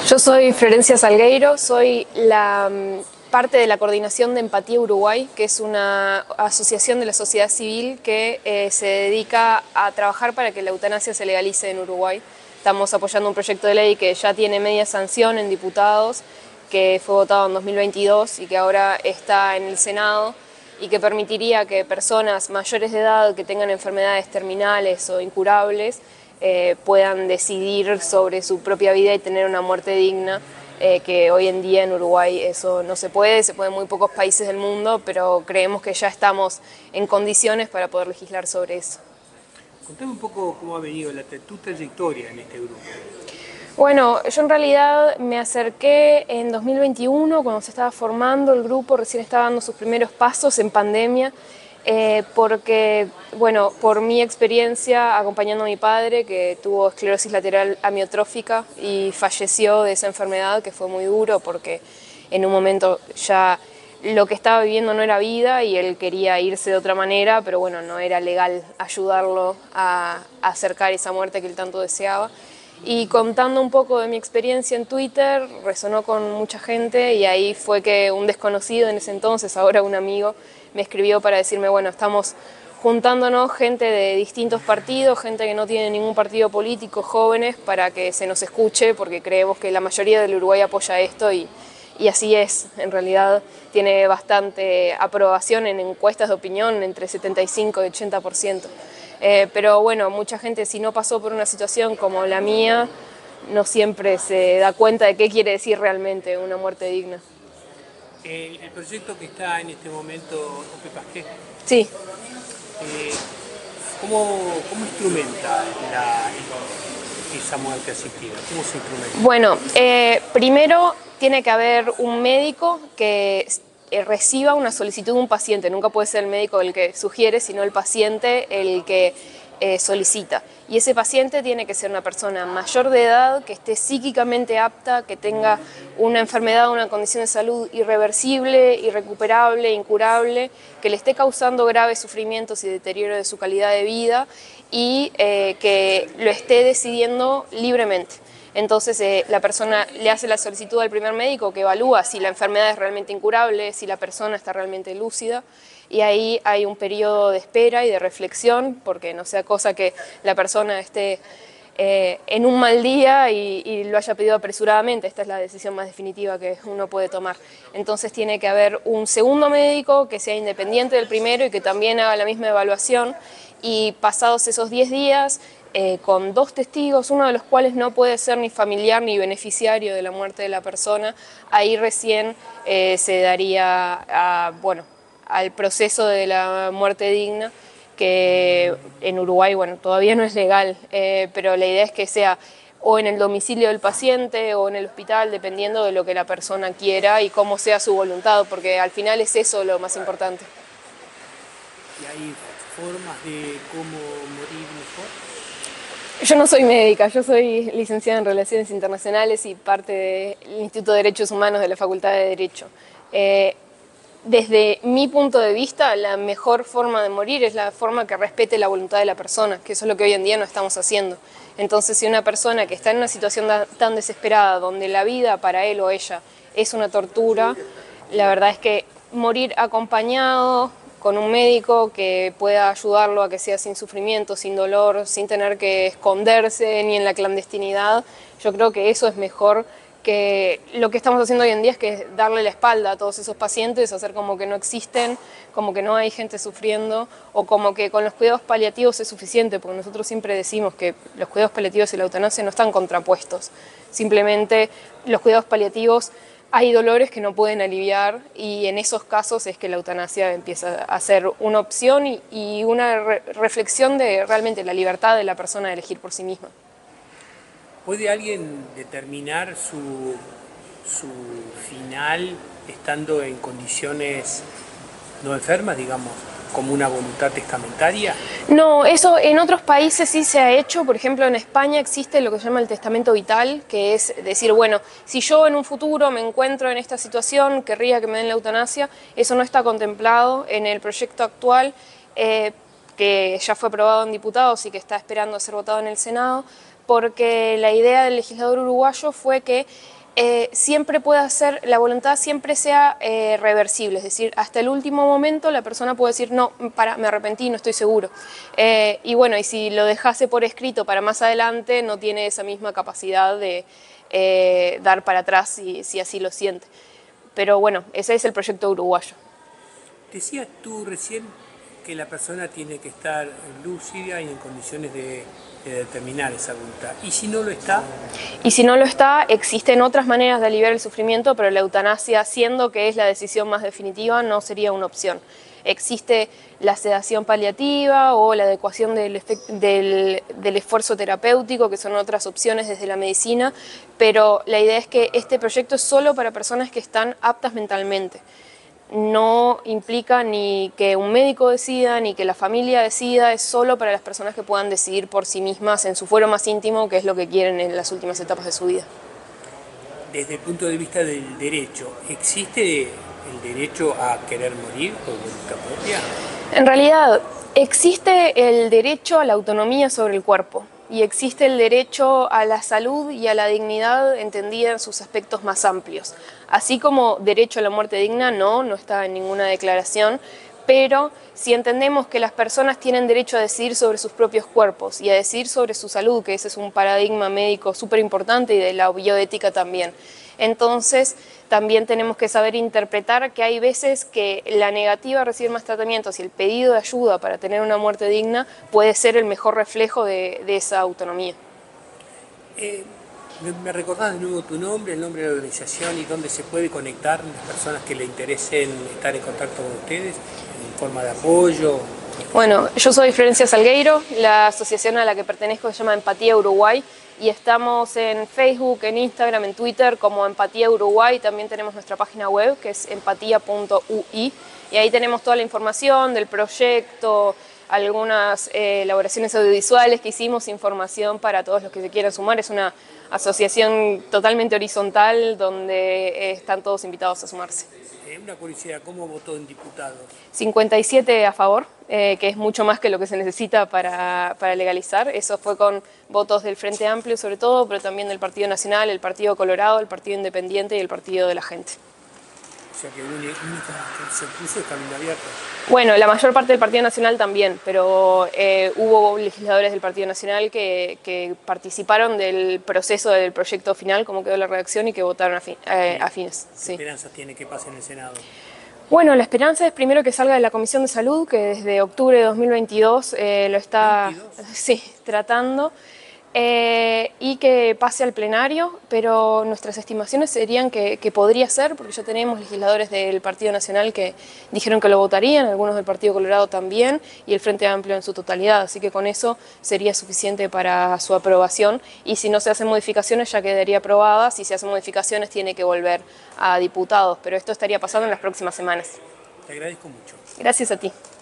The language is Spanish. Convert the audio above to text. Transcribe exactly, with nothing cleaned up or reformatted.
Yo soy Florencia Salgueiro, soy la mm, parte de la Coordinación de Empatía Uruguay, que es una asociación de la sociedad civil que eh, se dedica a trabajar para que la eutanasia se legalice en Uruguay. Estamos apoyando un proyecto de ley que ya tiene media sanción en diputados, que fue votado en dos mil veintidós y que ahora está en el Senado, y que permitiría que personas mayores de edad que tengan enfermedades terminales o incurables eh, puedan decidir sobre su propia vida y tener una muerte digna, eh, que hoy en día en Uruguay eso no se puede, se puede en muy pocos países del mundo, pero creemos que ya estamos en condiciones para poder legislar sobre eso. Contame un poco cómo ha venido la, tu trayectoria en este grupo. Bueno, yo en realidad me acerqué en dos mil veintiuno, cuando se estaba formando el grupo, recién estaba dando sus primeros pasos en pandemia, eh, porque, bueno, por mi experiencia acompañando a mi padre, que tuvo esclerosis lateral amiotrófica y falleció de esa enfermedad, que fue muy duro porque en un momento ya lo que estaba viviendo no era vida y él quería irse de otra manera, pero bueno, no era legal ayudarlo a, a acercar esa muerte que él tanto deseaba. Y contando un poco de mi experiencia en Twitter, resonó con mucha gente y ahí fue que un desconocido en ese entonces, ahora un amigo, me escribió para decirme, bueno, estamos juntándonos gente de distintos partidos, gente que no tiene ningún partido político, jóvenes, para que se nos escuche, porque creemos que la mayoría del Uruguay apoya esto y, y así es. En realidad tiene bastante aprobación en encuestas de opinión, entre setenta y cinco y ochenta por ciento. Eh, pero bueno, mucha gente, si no pasó por una situación como la mía, no siempre se da cuenta de qué quiere decir realmente una muerte digna. El, el proyecto que está en este momento, Ope Pasqué, Sí. eh, ¿cómo, ¿cómo instrumenta la, esa muerte asistida? ¿Cómo se instrumenta? Bueno, eh, primero tiene que haber un médico que reciba una solicitud de un paciente. Nunca puede ser el médico el que sugiere, sino el paciente el que eh, solicita. Y ese paciente tiene que ser una persona mayor de edad, que esté psíquicamente apta, que tenga una enfermedad, una condición de salud irreversible, irrecuperable, incurable, que le esté causando graves sufrimientos y deterioro de su calidad de vida y eh, que lo esté decidiendo libremente. Entonces eh, la persona le hace la solicitud al primer médico, que evalúa si la enfermedad es realmente incurable, si la persona está realmente lúcida, y ahí hay un periodo de espera y de reflexión, porque no sea cosa que la persona esté eh, en un mal día y, y lo haya pedido apresuradamente. Esta es la decisión más definitiva que uno puede tomar. Entonces tiene que haber un segundo médico que sea independiente del primero y que también haga la misma evaluación, y pasados esos diez días, Eh, con dos testigos, uno de los cuales no puede ser ni familiar ni beneficiario de la muerte de la persona, ahí recién eh, se daría a, bueno, al proceso de la muerte digna, que en Uruguay bueno, todavía no es legal, eh, pero la idea es que sea o en el domicilio del paciente o en el hospital, dependiendo de lo que la persona quiera y cómo sea su voluntad, porque al final es eso lo más importante. ¿Y hay formas de cómo morir mejor? Yo no soy médica, yo soy licenciada en Relaciones Internacionales y parte del Instituto de Derechos Humanos de la Facultad de Derecho. Eh, desde mi punto de vista, la mejor forma de morir es la forma que respete la voluntad de la persona, que eso es lo que hoy en día no estamos haciendo. Entonces, si una persona que está en una situación tan desesperada, donde la vida para él o ella es una tortura, la verdad es que morir acompañado, con un médico que pueda ayudarlo a que sea sin sufrimiento, sin dolor, sin tener que esconderse ni en la clandestinidad, yo creo que eso es mejor que lo que estamos haciendo hoy en día, es que darle la espalda a todos esos pacientes, hacer como que no existen, como que no hay gente sufriendo, o como que con los cuidados paliativos es suficiente, porque nosotros siempre decimos que los cuidados paliativos y la eutanasia no están contrapuestos, simplemente los cuidados paliativos hay dolores que no pueden aliviar, y en esos casos es que la eutanasia empieza a ser una opción y, y una re reflexión de realmente la libertad de la persona de elegir por sí misma. ¿Puede alguien determinar su, su final estando en condiciones no enfermas, digamos, como una voluntad testamentaria? No, eso en otros países sí se ha hecho. Por ejemplo, en España existe lo que se llama el testamento vital, que es decir, bueno, si yo en un futuro me encuentro en esta situación, querría que me den la eutanasia. Eso no está contemplado en el proyecto actual, eh, que ya fue aprobado en diputados y que está esperando a ser votado en el Senado, porque la idea del legislador uruguayo fue que eh, siempre pueda ser, la voluntad siempre sea eh, reversible, es decir, hasta el último momento la persona puede decir, no, para, me arrepentí, no estoy seguro. Eh, y bueno, y si lo dejase por escrito para más adelante, no tiene esa misma capacidad de eh, dar para atrás si, si así lo siente. Pero bueno, ese es el proyecto uruguayo. Decías tú recién que la persona tiene que estar lúcida y en condiciones de, de determinar esa voluntad. ¿Y si no lo está? Y si no lo está, existen otras maneras de aliviar el sufrimiento, pero la eutanasia, siendo que es la decisión más definitiva, no sería una opción. Existe la sedación paliativa o la adecuación del, del, del esfuerzo terapéutico, que son otras opciones desde la medicina, pero la idea es que este proyecto es solo para personas que están aptas mentalmente. No implica ni que un médico decida, ni que la familia decida, es solo para las personas que puedan decidir por sí mismas en su fuero más íntimo qué es lo que quieren en las últimas etapas de su vida. Desde el punto de vista del derecho, ¿existe el derecho a querer morir por voluntad propia? En realidad, existe el derecho a la autonomía sobre el cuerpo y existe el derecho a la salud y a la dignidad entendida en sus aspectos más amplios. Así como derecho a la muerte digna, no, no está en ninguna declaración, pero si entendemos que las personas tienen derecho a decidir sobre sus propios cuerpos y a decidir sobre su salud, que ese es un paradigma médico súper importante y de la bioética también, entonces también tenemos que saber interpretar que hay veces que la negativa a recibir más tratamientos y el pedido de ayuda para tener una muerte digna puede ser el mejor reflejo de, de esa autonomía. Eh, ¿Me recordás de nuevo tu nombre, el nombre de la organización y dónde se puede conectar las personas que le interesen estar en contacto con ustedes en forma de apoyo? Bueno, yo soy Florencia Salgueiro, la asociación a la que pertenezco se llama Empatía Uruguay y estamos en Facebook, en Instagram, en Twitter como Empatía Uruguay. También tenemos nuestra página web que es empatía punto u i y ahí tenemos toda la información del proyecto, algunas eh, elaboraciones audiovisuales que hicimos, información para todos los que se quieran sumar. Es una asociación totalmente horizontal donde eh, están todos invitados a sumarse. Eh, una curiosidad, ¿cómo votó en diputados? cincuenta y siete a favor, eh, que es mucho más que lo que se necesita para, para legalizar. Eso fue con votos del Frente Amplio sobre todo, pero también del Partido Nacional, el Partido Colorado, el Partido Independiente y el Partido de la Gente. O sea que la única que se puso es camino abierto. Bueno, la mayor parte del Partido Nacional también, pero eh, hubo legisladores del Partido Nacional que, que participaron del proceso del proyecto final, como quedó la redacción, y que votaron afín, eh, afines. ¿Qué sí. esperanzas tiene que pase en el Senado? Bueno, la esperanza es primero que salga de la Comisión de Salud, que desde octubre de dos mil veintidós eh, lo está sí, tratando, eh, y que pase al plenario, pero nuestras estimaciones serían que, que podría ser, porque ya tenemos legisladores del Partido Nacional que dijeron que lo votarían, algunos del Partido Colorado también, y el Frente Amplio en su totalidad, así que con eso sería suficiente para su aprobación, y si no se hacen modificaciones ya quedaría aprobada. Si se hacen modificaciones tiene que volver a diputados, pero esto estaría pasando en las próximas semanas. Te agradezco mucho. Gracias a ti.